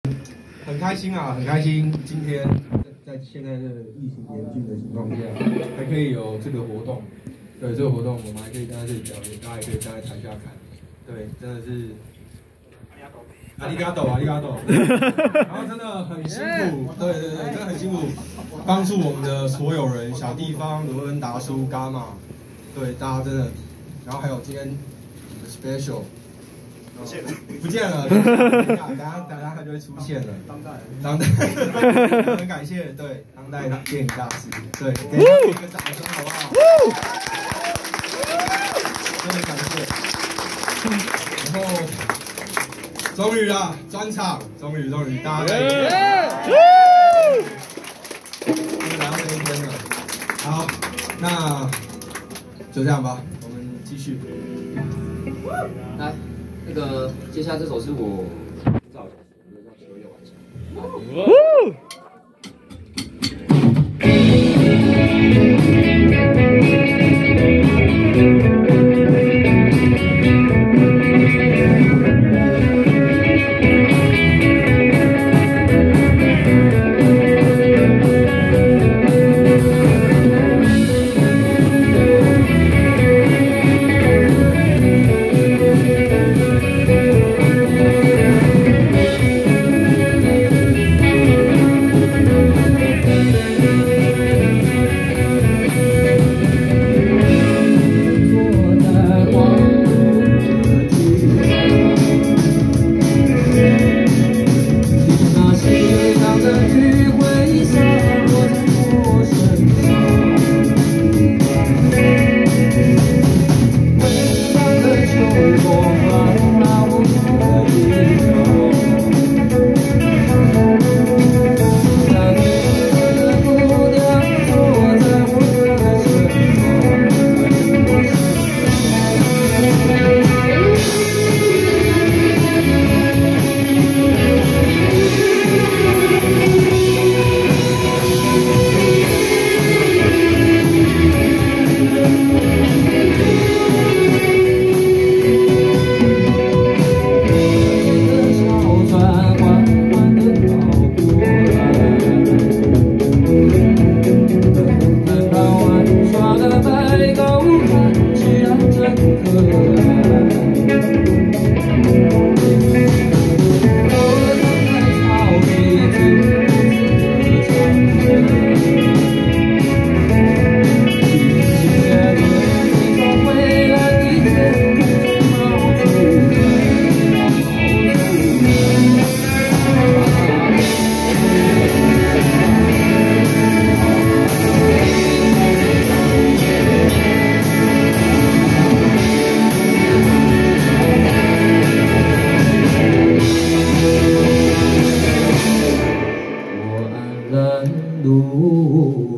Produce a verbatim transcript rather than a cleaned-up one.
很开心啊，很开心，今天在在现在这个疫情严峻的情况下，还可以有这个活动。对，这个活动我们还可以站在这里表演，大家也可以站在台下看。对，真的是。 阿里嘎多，阿里嘎多，然后真的很辛苦，对对对，真的很辛苦，帮助我们的所有人，小地方、罗恩达叔、伽马，对大家真的，然后还有今天的 special， 不见了，不见了，等下等下他就会出现了，当代，当代，很感谢，对当代电影大师，对，给他一个掌声好不好？真的感谢，然后。 终于啦，专场，终于终于，大家可以，终于来到这一天了。好，那就这样吧，我们继续。 来，那个接下来这首是我很早的，叫《秋夜晚上》。路。